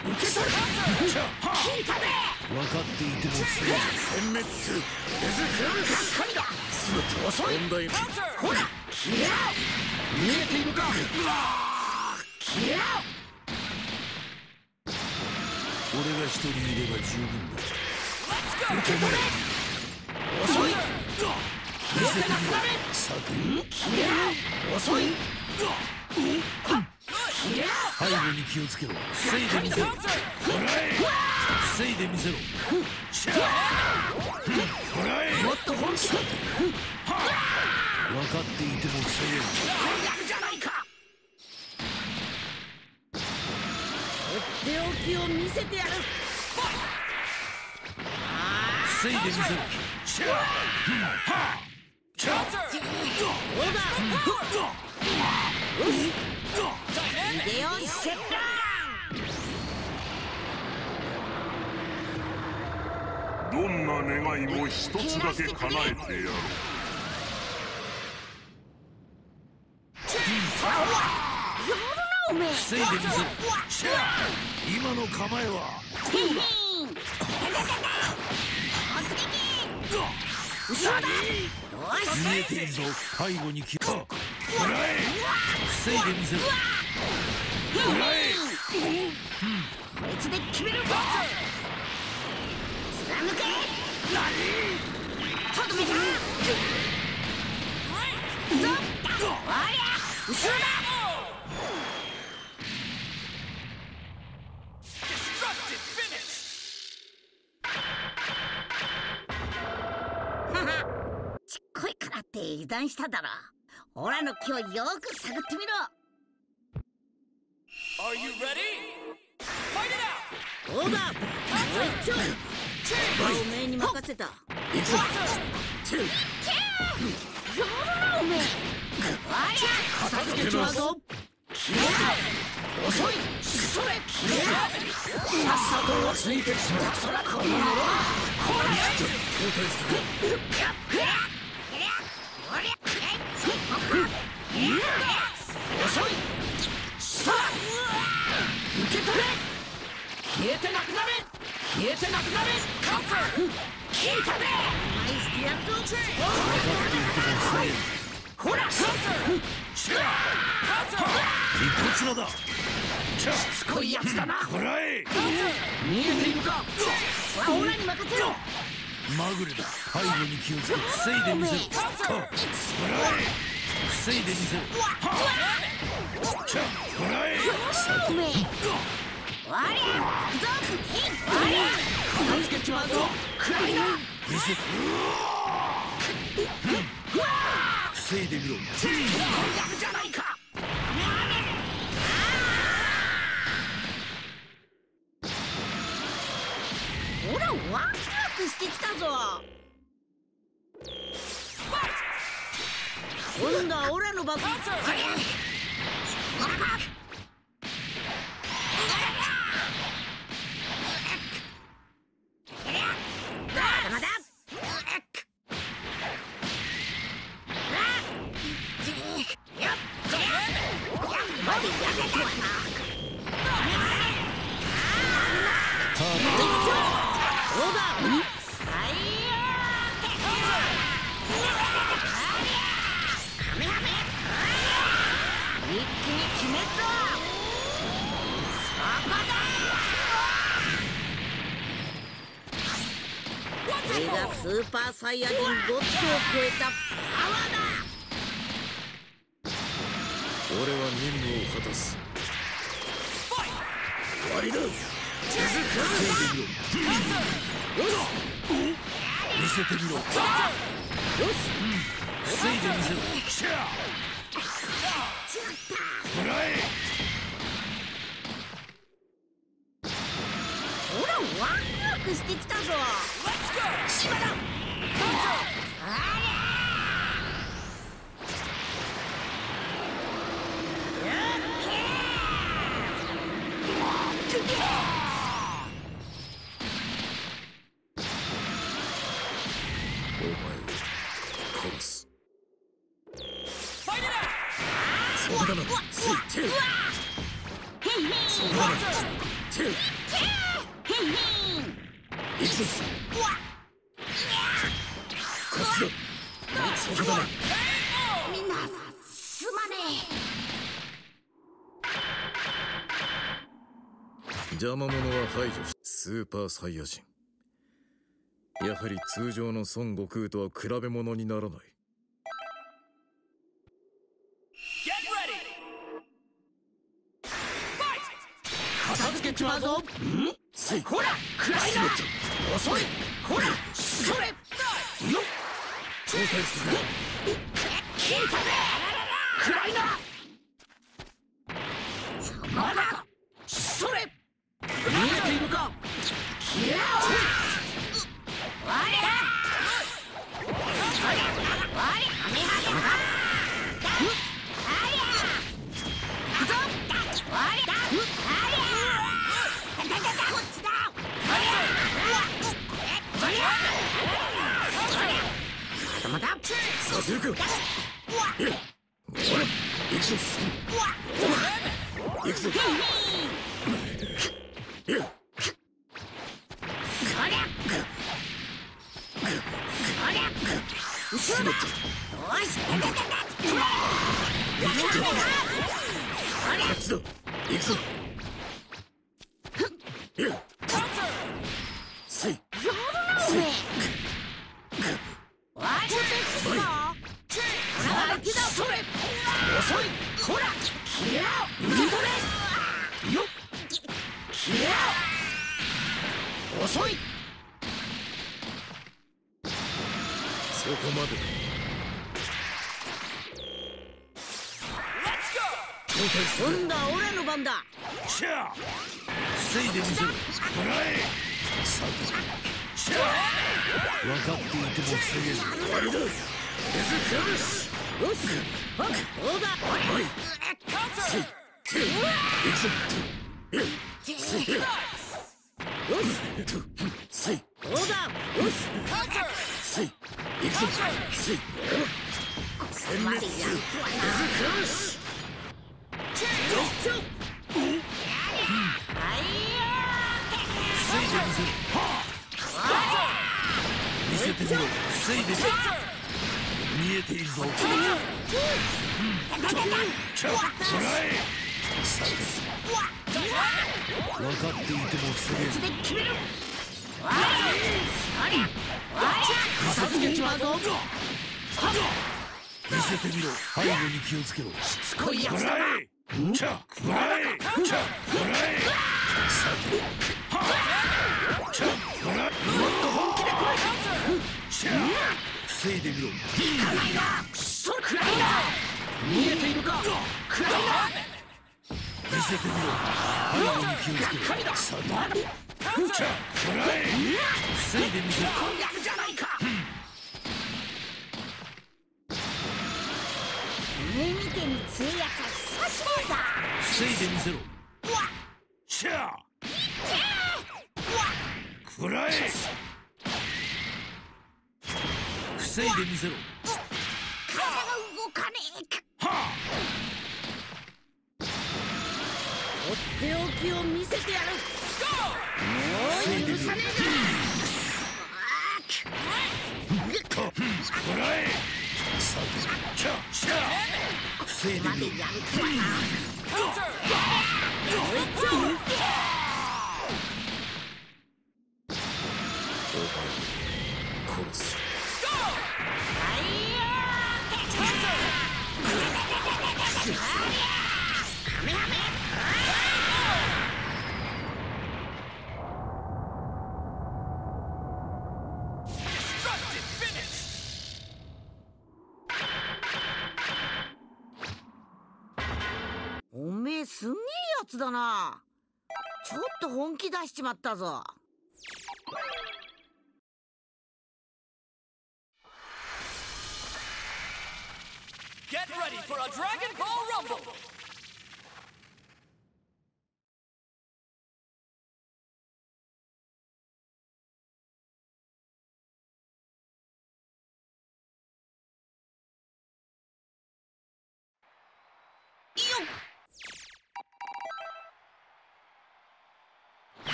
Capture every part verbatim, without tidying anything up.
受け取る。聞いたぜ。 分かっていてもせい。 殲滅する。手作りがっかりだ。すぐと遅い。 問題ない。 ほら消えろ。見えているか。消えろ。 俺が一人いれば十分だ。 受け取れ。遅い。 見せてみろ。 策。消えろ。遅い。 背後に気をつけろ。防いでみせろ。防いでみせろ。 もっと本気で。 分かっていてもせえ。 やるじゃないか。 とっておきを見せてやる。 防いでみせろ。 どうだ。よし。ビデオセッタどんな願いも一つだけ叶えてやる。 防いでみせろ。今の構えは見えているぞ。背後に気を防いでみせろ。 こいつで決める。貫け。何。とどめた。ぞ。おりゃ。後ろだ。はは。ちっこいからって油断しただろ。オラの気をよく探ってみろ。 Are you ready? Fight it out! どうだ。もう一丁。おめえに任せた。 行く。 やるなおめえ。ありゃ。 片付けちまうぞ。消えろ。遅い。それ消えろ。さっさと落ち着いてしまう。そらこの野郎。こら交代してくれ。遅い。さあ受け取れ。消えてなくなれ。消えてなくなれ。カウンター。聞いたぜ。 ナイスティアンド。 分かっていてもせえ。 ほらカウンター。 一発だ。 しつこいやつだな。 こらえ。 見えているか。 オラに任せろ。 まぐれだ。背後に気をつけ防いでみせろ。こらえ。防いでみせろ。こらえ。 おめえ。わりゃ。ぞ。わりゃ。 片付けちまうぞ。暗いな。 見せて。防いでみろ。 やるじゃないか。 オラワクワクしてきたぞ。今度はオラの番。これがスーパーサイヤ人ゴッドを超えたパワーだ。 俺は任務を果たす。 終わりだ。 防いでみろ。見せてみろ。よし。防いでみせろ。こらえ。 オラワクワクしてきたぞ。 島だ。 お前を殺す。 そうだな。ついてる。そうだな。 てる。行くぞ。こっちだ。そこだね。 みんなすまね邪魔者は排除し、スーパーサイヤ人。やはり通常の孫悟空とは比べ物にならない。 片付けちまうぞ。んせい。ほら暗いな。遅い。ほらそれ。よっ交代してくれ。聞いたぜ。暗いな。そこだ。それ見えているか。いや我ら我我ハメハメハ行くぞ我だ我だだだだこっちだまたまたさせるか。ほら行くぞ。行くぞ。 後ろだ。よしだだだだこっちだ。行くぞ。せい。せい。 わちょっとすぎだ。ほら相手だ。 それ遅い。ほらいや見とれ。よっいや遅い。 そこまでだ。 交代してくれ。 今度は俺の番だ。 シャー防いでみせろ。もらえ。さてシャー分かっていても防げる。 終わりだ。手塚です。 よしはっどうだはいせい。て行くぞ。せい。 よしせい。 どうだよしせい。行くぞ。せい。 ここまでやるとはな。 手塚です。 防いでみせろ。見せてみろ。防いでみろ。見えているぞ。 ちょもらえ。 さて分かっていても防げる。 で決める。 片付けちまうぞ。 見せてみろ。背後に気をつけろ。 しつこいやつだな。 チャくらえ。チャくらえ。さてチャくらえ。もっと本気で来い。チャ防いでみろ。 暗いな。それ暗いな。見えているか。暗いな。 見せてみろ。背後に気をつけろ。さてチャくらえ。防いでみせろ。 今やるじゃないか。 目見てに強いやつは久しぶりだ。 防いでみせろ。シャーくらえ。防いでみせろ。 体が動かねえ。 はとっておきを見せてやる。もう許さねえあくらえ。さてチャシャー防いでみろ。 までやるとはな。 殺す。 おめえすげえやつだな。ちょっと本気出しちまったぞ。 Get ready for a Dragon Ball Rumble!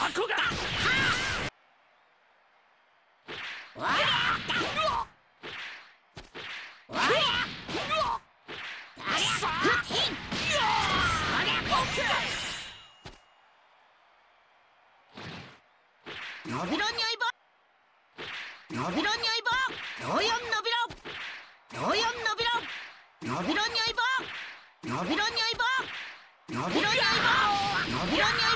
箱がわりゃわりゃさあ伸びろにゃいば伸びろにゃいばどうよん伸びろどうよん伸びろ伸びろにゃいば伸びろにゃいば伸びろにゃいば伸びろにゃいば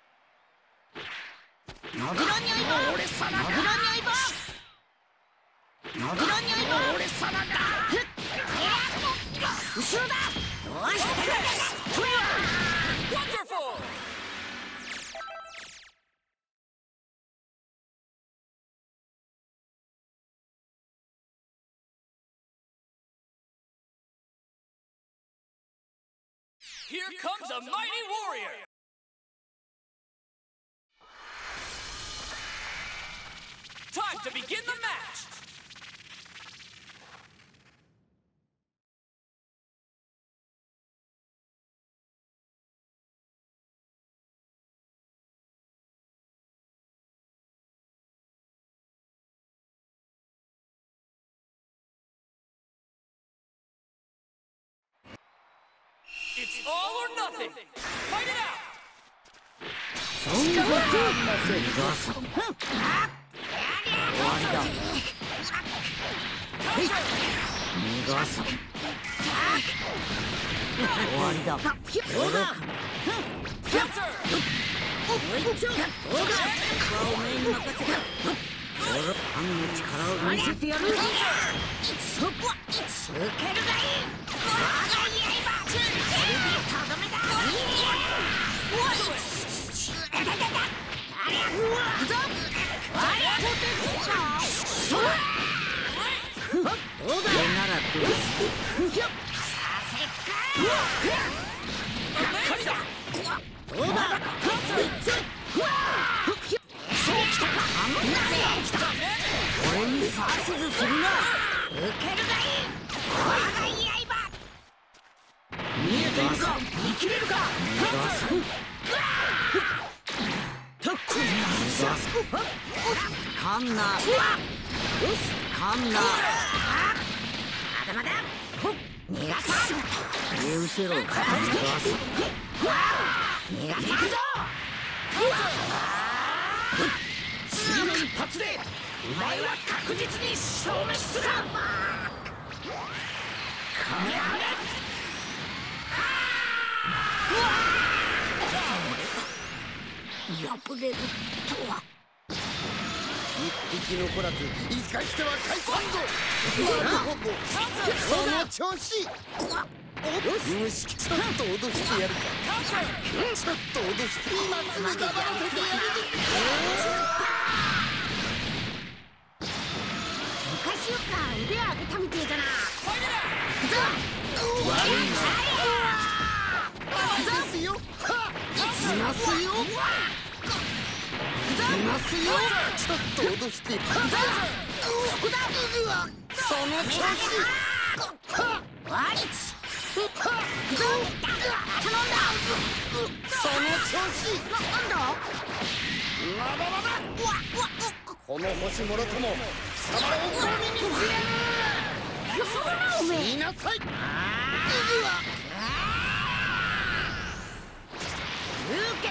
伸びろにゃいば伸びろにゃいば伸びろにゃいば俺様だ後ろだどうしてるんだとよ Wonderful! Here comes a mighty warrior! Time to begin the match! It's all or nothing! Fight it out! そんなことは逃がさん終わりだ逃がさん終わりだどうだおいちょどうだ顔面に任せた俺あんの力を見せてやるそこ受けるがいい我が刃これでとどめだおいどうだならどうするさせっかどうだそうきたか俺に指図するな受けるがいい我が刃見えているか生きれるかカンナかんなまだまだ逃がさん見失ろう逃がさ逃がさんぞ次の一発でお前は確実に消滅するカメハメ破れるとは一匹残らず生かしては返さんぞその調子無識ちょっと脅してやるかちょっと脅して今すぐ黙らせてやる昔よか腕を上げたみてえだな悪いなですよいますよいますよちょっと脅してその調子ワリチ頼んだその調子なんだまだまだこの星もろとも貴様をゴミにする言いなさい有権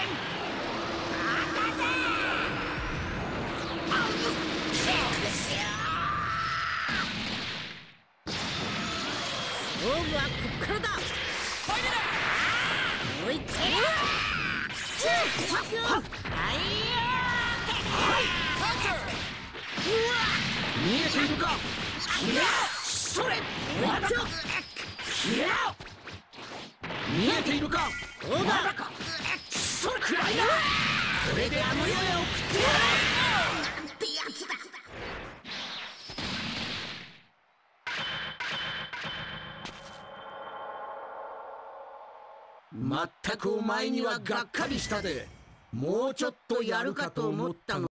勝負はこっからだ追いつける見えているかそれ見えているかどうだそれくらいだこれであの世へ送ってやるなんてやつだまったくお前にはがっかりしたでもうちょっとやるかと思ったの